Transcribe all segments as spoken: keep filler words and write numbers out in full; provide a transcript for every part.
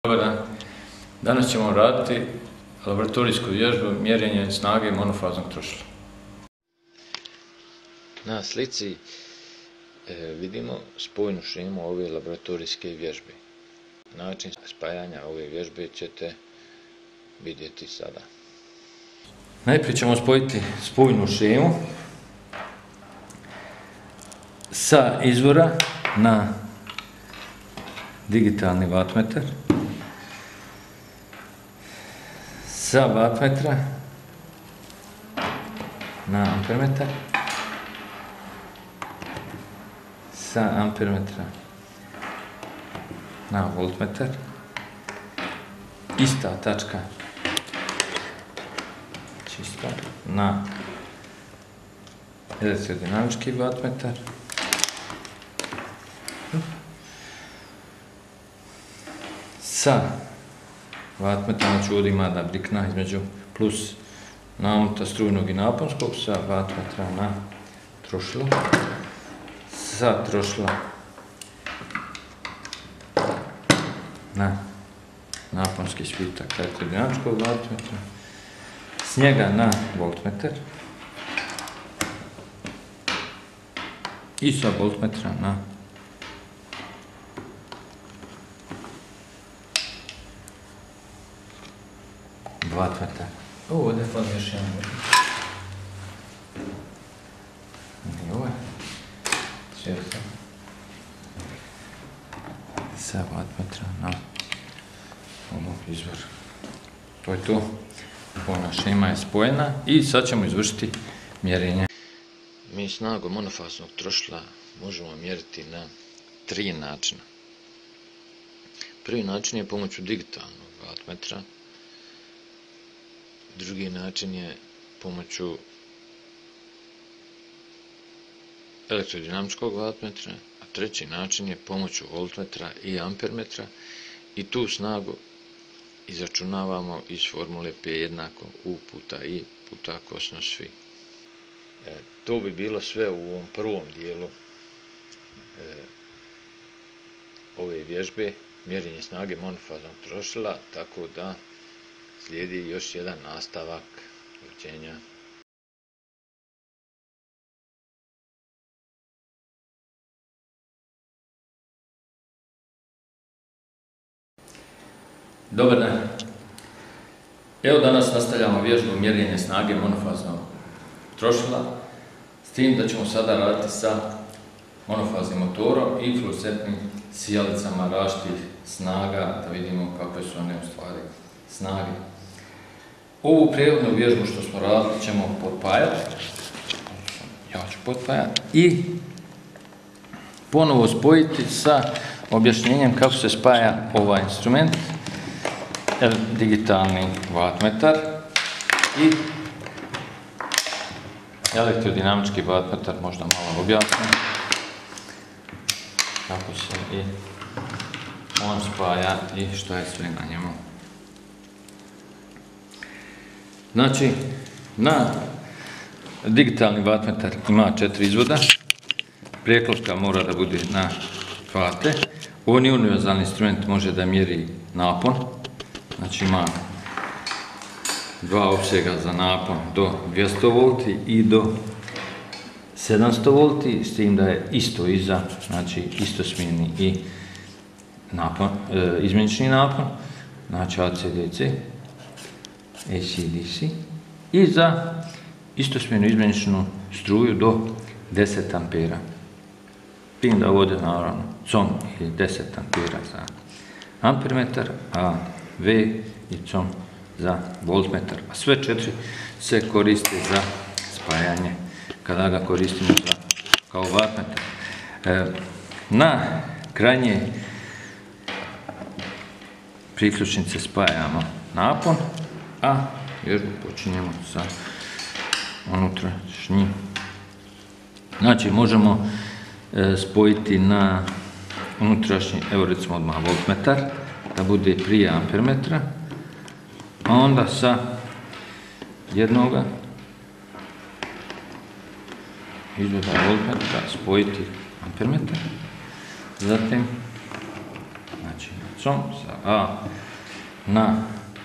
Dobar dan. Danas ćemo raditi laboratorijsku vježbu mjerenja snage monofaznog trošila. Na slici e, vidimo spojnu šemu ove laboratorijske vježbe. Način spajanja ove vježbe ćete vidjeti sada. Najprije ćemo spojiti spojnu šemu sa izvora na digitalni vatmetar, sa vatmetra na ampermetar, sa ampermetra na voltmetar, ista tačka čista na elektrodinamički vatmetar, sa vatmetra, znači ovdje ima da blikna između plus namuta strujnog i naponskog, sa vatmetra na trošilo, sa trošila na naponski svitak elektrodinamičkog vatmetra, s njega na voltmetar i sa voltmetra na vatmetar. Ovo ovdje fali još jedan vod. I ovo je često sa vatmetra na ovo izvor. To je to. Ona šema je spojena i sad ćemo izvršiti mjerenje. Mi snagu monofaznog trošila možemo mjeriti na tri načina. Prvi način je pomoću digitalnog vatmetra, drugi način je pomoću elektrodinamičkog vatmetra, a treći način je pomoću voltmetra i ampermetra i tu snagu izračunavamo iz formule P jednako U puta I puta kosinus Fi. E, to bi bilo sve u ovom prvom dijelu e, ove vježbe, mjerenje snage monofaznog trošila, tako da slijedi još jedan nastavak učenja. Dobar dan. Evo danas nastavljamo vježbu mjerenja snage monofaznog trošila, s tim da ćemo sada raditi sa monofaznim motorom i fluorescentnim sijalicama različitih snaga, da vidimo kakve su one u stvari snage. Ovu prijevodnu vježbu što smo radili ćemo potpajati, ja ću potpajati i ponovo spojiti sa objašnjenjem kako se spaja ovaj instrument, digitalni vatmetar i elektrodinamički vatmetar, možda malo objasnim kako se i on spaja i što je sve na njemu. Znači, na digitalni vatmetar ima četiri izvoda, prijeklopka mora da bude na fate, on je univerzalni instrument, može da mjeri napon, znači ima dva opsega za napon do dvjesto volti i do sedamsto volti, s tim da je isto iza, znači istosmjerni i napon, e, izmjenični napon, znači A C D C, A C D C i za istosmjernu izmjeničnu struju do deset ampera. Tim da ovdje naravno C O M je deset ampera za ampermetar, a V i C O M za voltmetar. A sve četiri se koriste za spajanje kada ga koristimo za, kao vatmetar. E, na krajnje priključnice spajamo napon, a vježbu počinjemo sa unutrašnjim. Znači možemo e, spojiti na unutrašnji, evo recimo odmah voltmetar, da bude prije ampermetra, a onda sa jednoga izvoda voltmetra spojiti ampermetar, zatim znači na C O M sa A na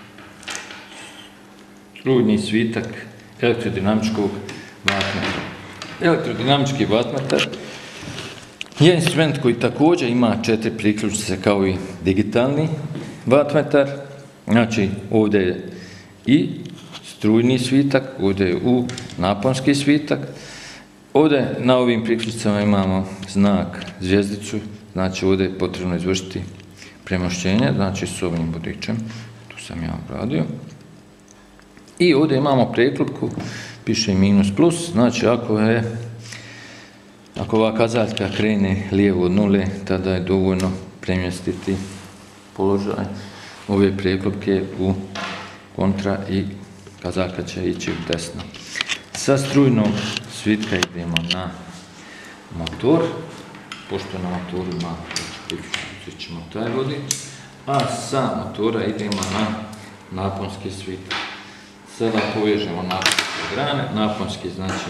strujni svitak elektrodinamičkog vatmetra. Elektrodinamički vatmetar je instrument koji također ima četiri priključnice kao i digitalni vatmetar. Znači, ovdje je i strujni svitak, ovdje je u naponski svitak. Ovdje na ovim priključnicama imamo znak zvjezdicu, znači ovdje je potrebno izvršiti premošćenje, znači s ovim vodičem, tu sam ja obradio. I ovdje imamo preklopku, piše minus plus, znači ako je ako ova kazaljka krene lijevo od nule, tada je dovoljno premjestiti položaj ove preklopke u kontra i kazaljka će ići u desno. Sa strujnog svitka idemo na motor, pošto na motoru ima priključit ćemo taj vodič, a sa motora idemo na naponski svitak. Sada povežemo naponske grane, naponski znači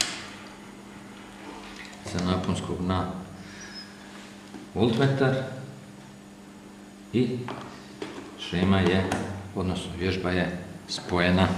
sa naponskog na voltmetar i šema je, odnosno vježba je spojena.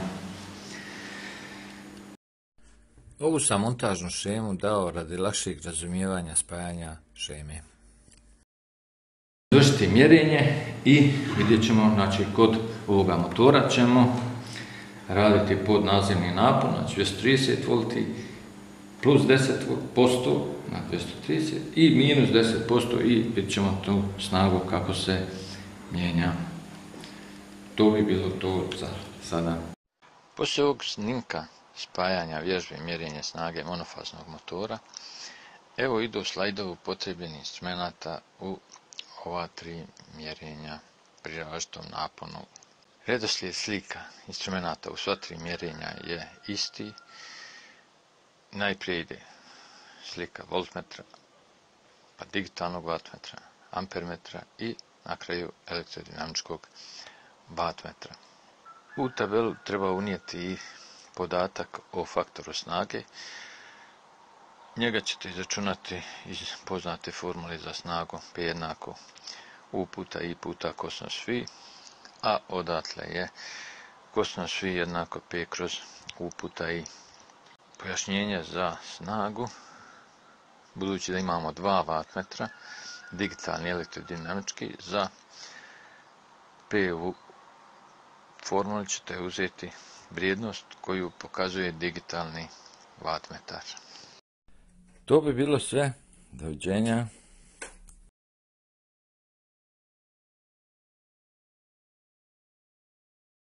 Ovu sam montažnu šemu dao radi lakšeg razumijevanja spajanja šeme. Izvršiti mjerenje i vidjet ćemo, znači kod ovoga motora ćemo raditi podnazivni napon, znači dvjesto trideset volti, plus deset posto na dvjesto trideset i minus deset posto i vidjet ćemo tu snagu kako se mijenja. To bi bilo to za sada. Poslije ovog snimka spajanja vježbe i mjerenja snage monofaznog motora, evo idu slajdovi upotrebljenih instrumenta u ova tri mjerenja pri različitom naponu. Redoslijed slika instrumenta u sva tri mjerenja je isti. Najprije ide slika voltmetra, pa digitalnog vatmetra, ampermetra i na kraju elektrodinamičkog vatmetra. U tabelu treba unijeti i podatak o faktoru snage. Njega ćete izračunati iz poznate formule za snagu P jednako U puta I puta kosinus Φ, a odatle je kosinus Φ jednako P kroz U puta I. Pojašnjenje za snagu, budući da imamo dva vatmetra, digitalni i elektrodinamički, za P u formuli ćete uzeti vrijednost koju pokazuje digitalni vatmetar. To bi bilo sve. Doviđenja.